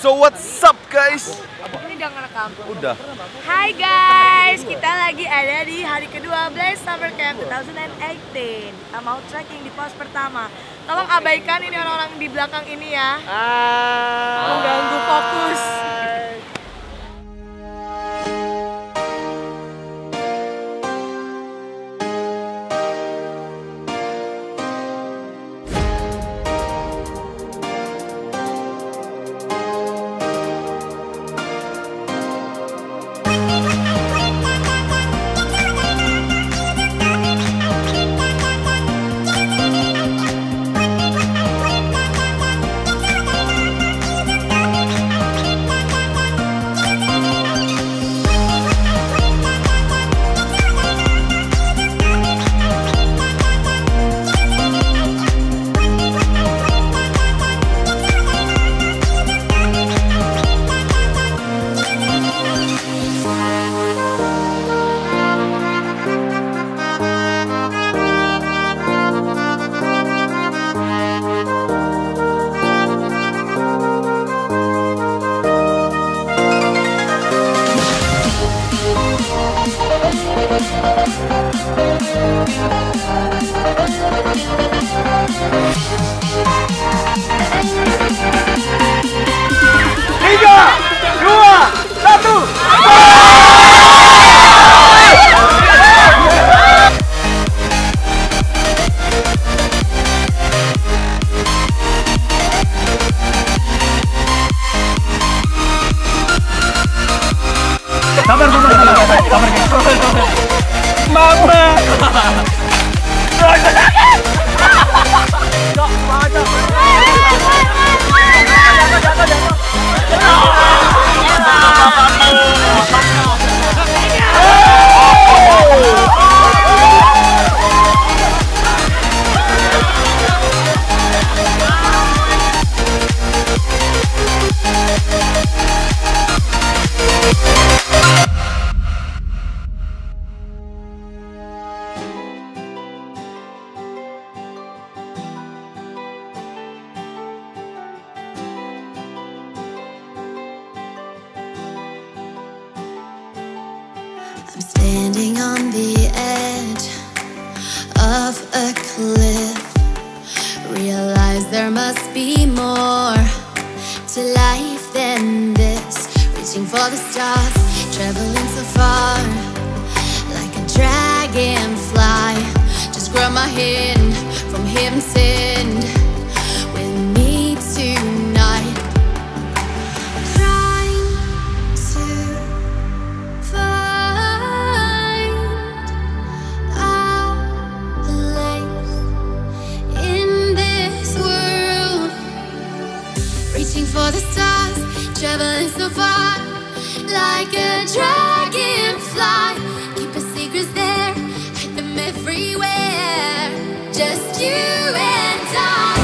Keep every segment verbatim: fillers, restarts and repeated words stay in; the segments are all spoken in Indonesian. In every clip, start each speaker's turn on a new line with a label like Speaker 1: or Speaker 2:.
Speaker 1: So what's up guys?
Speaker 2: Ini udah ngerekam?
Speaker 1: Udah.
Speaker 2: Hai guys, kita lagi ada di hari kedua belas Summer Camp dua ribu delapan belas. Kita mau trekking di pos pertama. Tolong abaikan ini orang-orang di belakang ini ya.
Speaker 1: Ah.
Speaker 2: Mengganggu fokus.
Speaker 1: Tiga, dua, satu. Sabar, sabar, sabar, sabar, sabar. Mama.
Speaker 3: I'm standing on the edge of a cliff. Realize there must be more to life than this. Reaching for the stars, traveling so far, like a dragonfly. Just grab my hand from heaven's end with me tonight. For the stars, traveling so far, like a dragonfly. Keep our secrets there, hide them everywhere. Just you and I.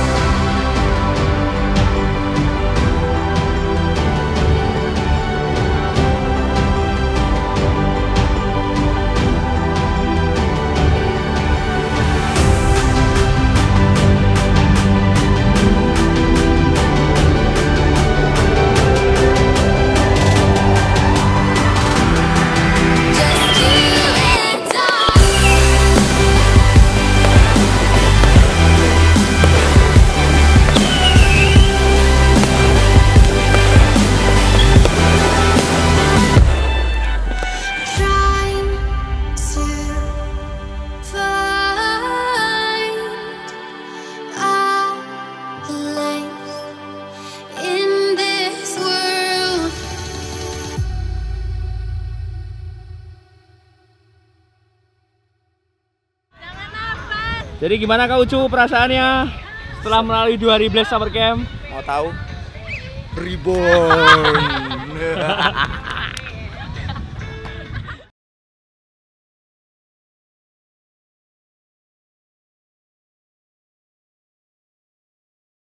Speaker 4: Jadi gimana Kak Ucu perasaannya setelah melalui dua hari Blaze Summer Camp?
Speaker 1: Mau tahu? Reborn.